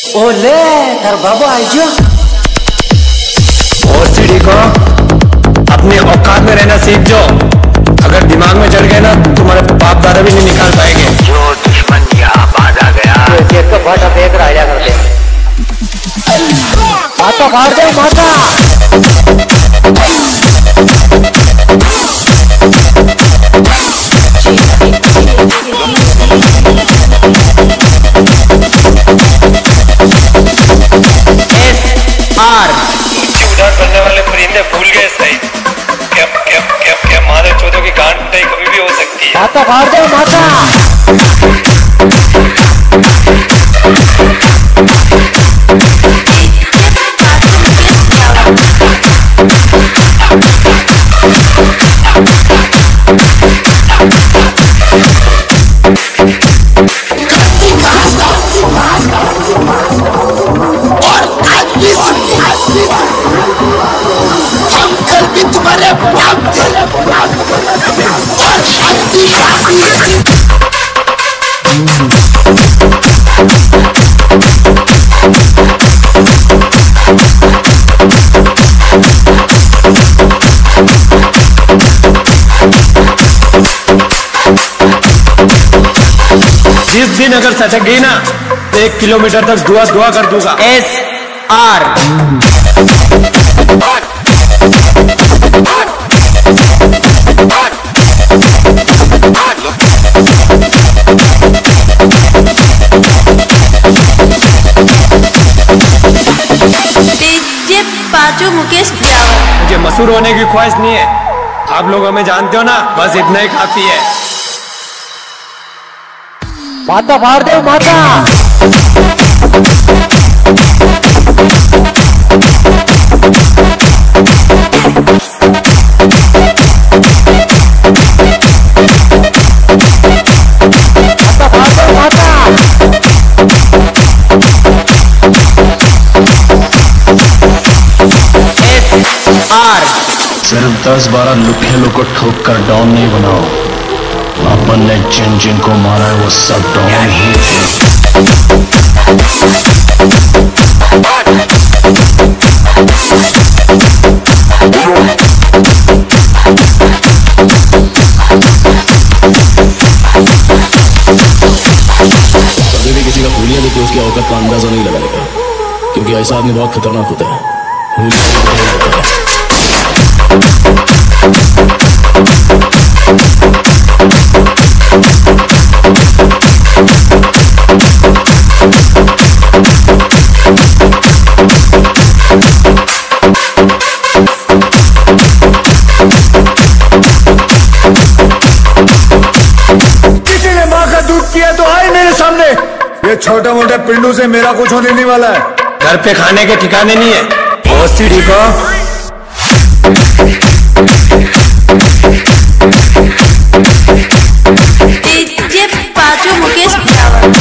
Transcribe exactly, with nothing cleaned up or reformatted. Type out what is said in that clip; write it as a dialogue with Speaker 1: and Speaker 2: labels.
Speaker 1: ओले तार बाबू आइजो।
Speaker 2: और सीढ़ी को अपने औकात में रहना सीख जाओ। अगर दिमाग में चढ़ गए ना तुम्हारे बाप दादा भी नहीं निकाल पाएंगे।
Speaker 3: जो दुश्मन यहाँ बाज आ गया
Speaker 1: तो भाटा फेंक राजा करते माता मार दे माता। एस आर
Speaker 2: उड़ान करने वाले परिंदे भूल गए सही। क्या क्या क्या क्या मारे चौधों की गांड नहीं कभी भी हो सकती है।
Speaker 1: माता मार दे माता।
Speaker 4: हम कल भी तुम्हारे बाप थे और शांति
Speaker 2: जिस दिन अगर सटक गई ना एक किलोमीटर तक दुआ दुआ कर दूंगा।
Speaker 1: एस आर
Speaker 5: पाचू मुकेश जावर।
Speaker 2: मुझे मशहूर होने की ख्वाहिश नहीं है। आप लोग हमें जानते हो ना, बस इतना ही काफी है।
Speaker 1: माता मार दे माता।
Speaker 6: सिर्फ दस बारह लुखेलों को ठोक कर डाउन नहीं बनाओ। अपन ने जिन जिन को मारा है वो सब डाउन ही थे।
Speaker 7: कभी भी किसी का हुलिया लेके उसकी औकात का अंदाजा नहीं लगाएगा, क्योंकि ऐसा आदमी बहुत खतरनाक होता है। हुलिया होता है।
Speaker 2: किसी ने माँ का दूध पिया तो आए मेरे सामने। ये छोटे मोटे पिंडों से मेरा कुछ होने नहीं वाला है। घर पे खाने के ठिकाने नहीं है। ओ सीढ़ी को
Speaker 5: पाचू मुकेश जावर।